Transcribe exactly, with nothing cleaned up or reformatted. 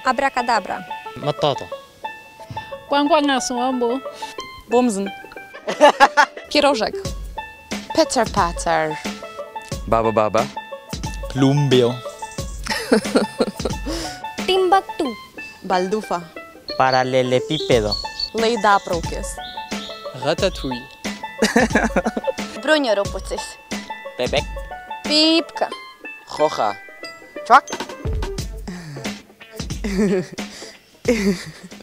Abracadabra. مطاطة. Kłangłangasłabo. Bumsen. Pierożek. Peter Pater. Baba Baba. Plumbeo. Timbuktu. Baldufa. Paralelepípedo. Leidapraukis. Ratatouille. Brunjaropucis. Bebek. Pipka. Joja. Truck.